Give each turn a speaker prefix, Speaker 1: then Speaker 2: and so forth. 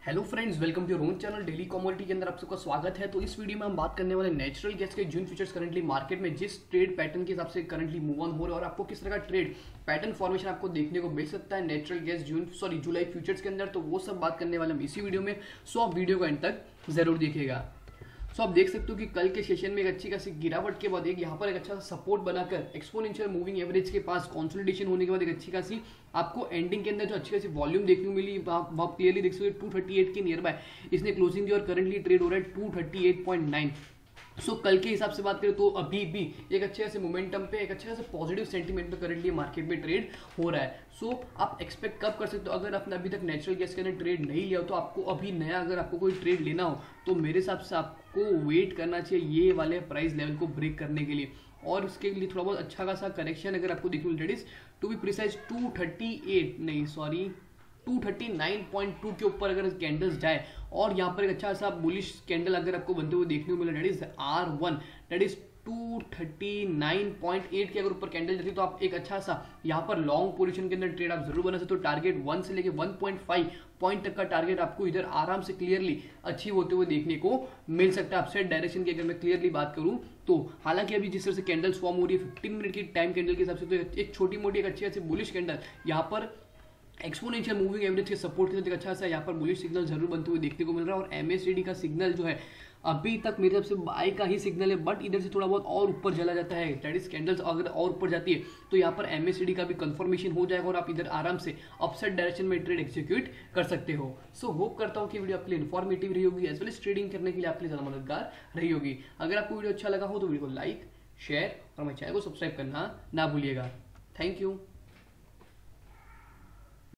Speaker 1: Hello friends, welcome to Ron channel daily commodity के अंदर आप सबका स्वागत है। तो इस वीडियो में हम बात करने वाले नेचुरल गैस के जून फ्यूचर्स करंटली मार्केट में जिस ट्रेड पैटर्न के हिसाब से करंटली मूव ऑन हो रहे हैं और आपको किस तरह का ट्रेड पैटर्न फॉर्मेशन आपको देखने को मिल सकता है नेचुरल गैस जुलाई फ्यूचर्स के अंदर, तो वो सब बात करने वाले हम इसी वीडियो में। सो आप वीडियो को एंड तक जरूर देखिएगा। सो आप देख सकते हो कि कल के सेशन में एक अच्छी खासी गिरावट के बाद एक यहाँ पर एक अच्छा सपोर्ट बनाकर एक्सपोनेंशियल मूविंग एवरेज के पास कंसोलिडेशन होने के बाद एक अच्छी खासी आपको एंडिंग के अंदर जो अच्छी खासी वॉल्यूम देखने को मिली, आप क्लियरली देख सकते हो 238 के नियर बाय इसने क्लोजिंग दी और करंटली ट्रेड हो रहा है 238.9। सो कल के हिसाब से बात करें तो अभी भी एक अच्छे खासे मोमेंटम पे, एक अच्छे खासे पॉजिटिव सेंटीमेंट पे करंटली मार्केट में ट्रेड हो रहा है। सो आप एक्सपेक्ट कब कर सकते हो, अगर आपने अभी तक नेचुरल गैस के अंदर ट्रेड नहीं लिया हो तो आपको अभी नया अगर आपको कोई ट्रेड लेना हो तो मेरे हिसाब से आपको वेट करना चाहिए ये वाले प्राइस लेवल को ब्रेक करने के लिए, और उसके लिए थोड़ा बहुत अच्छा खासा करेक्शन अगर आपको देखने को, टू बी प्रिसाइज 239.2 के ऊपर अगर कैंडल्स जाए और यहाँ पर एक अच्छा सा बुलिश कैंडल अगर आपको बनते हुए देखने को मिले, that is R1, that is 239.8 के अगर ऊपर कैंडल जाती है तो आप एक अच्छा सा यहाँ पर लॉन्ग पोजीशन के अंदर ट्रेड आप जरूर बना सकते हो। टारगेट 1 से लेके 1.5 पॉइंट तक का टारगेट आपको इधर आराम से क्लियरली अचीव होते हुए देखने को मिल सकता है। अपसाइड डायरेक्शन की अगर मैं क्लियरली बात करूं तो हालांकि अभी जिस तरह से कैंडल्स फॉर्म हो रही है 15 मिनट की टाइम कैंडल के हिसाब से, तो एक छोटी मोटी एक अच्छी बुलिश कैंडल यहाँ पर एक्सपोनेंशियल मूविंग एवरेज के सपोर्ट के साथ एक अच्छा सा यहाँ पर बुलिश सिग्नल जरूर बनते हुए देखने को मिल रहा है। और MACD का सिग्नल जो है अभी तक मेरे तरफ से बाय का ही सिग्नल है, बट इधर से थोड़ा बहुत और ऊपर चला जाता है, दैट इज कैंडल्स अगर और ऊपर जाती है तो यहाँ पर MACD का भी कंफर्मेशन हो जाएगा और आप इधर आराम से अपसाइड डायरेक्शन में ट्रेड एक्सिक्यूट कर सकते हो। सो होप करता हूँ कि वीडियो आपके लिए इन्फॉर्मेटिव रही होगी, एज वेल एज ट्रेडिंग करने के लिए आपके लिए ज्यादा मददगार रही होगी। अगर आपको वीडियो अच्छा लगा हो तो वीडियो को लाइक, शेयर और हमारे चैनल को सब्सक्राइब करना ना भूलिएगा। Thank you.